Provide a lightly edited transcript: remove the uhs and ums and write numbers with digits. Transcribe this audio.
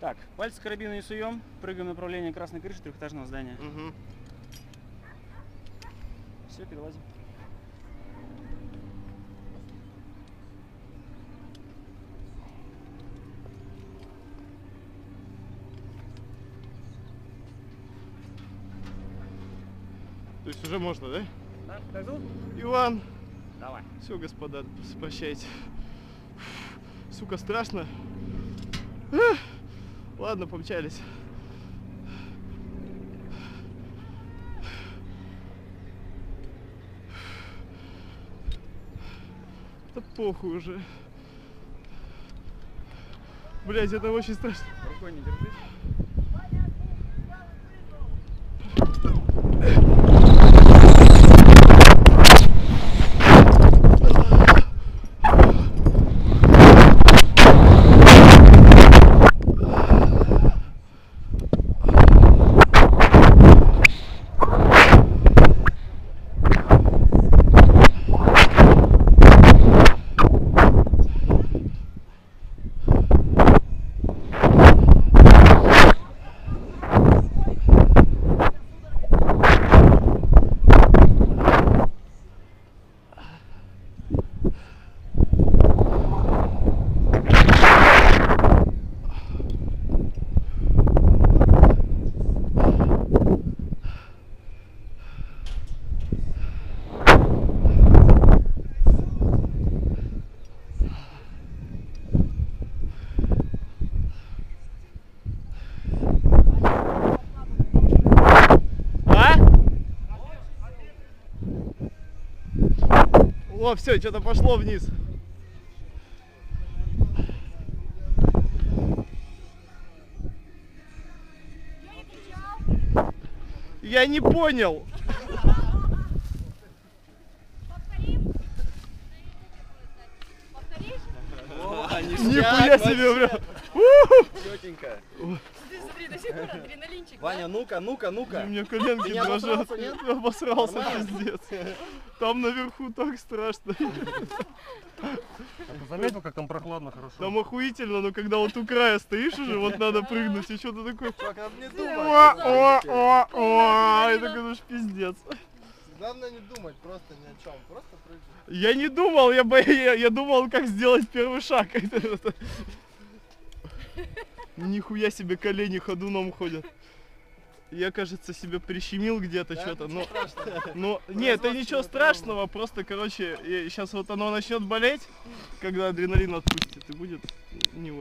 Так, пальцы карабина не суем, прыгаем в направлении красной крыши трехэтажного здания. Угу. Все, перелазим. То есть уже можно, да? Да, как зовут? Иван. Давай. Все, господа, прощайте. Сука, страшно. Ладно, помчались. Да похуй уже. Блять, это очень страшно. Рукой не держись. О, все, что-то пошло вниз. Я не понял. Нихуя себе, бля. Тетенька. Смотри, до сих пор адреналинчик. Ваня, ну-ка, ну-ка, ну-ка. У меня коленки не дрожат. обосрался, нет? Я обосрался, Нормально? пиздец. Там наверху так страшно. Ты заметил, как там прохладно, хорошо? Там охуительно, но когда вот у края стоишь уже, вот надо прыгнуть, и что-то такое. Чувак, надо не О, думать. это, конечно, пиздец. Главное не думать просто ни о чем. Просто прыгай. Я не думал, я думал, как сделать первый шаг. Нихуя себе, колени ходуном ходят. Я, кажется, себя прищемил где-то, Да? что-то. Ничего страшного. Но нет, это ничего страшного, просто, короче, сейчас вот оно начнет болеть, когда адреналин отпустит, и будет не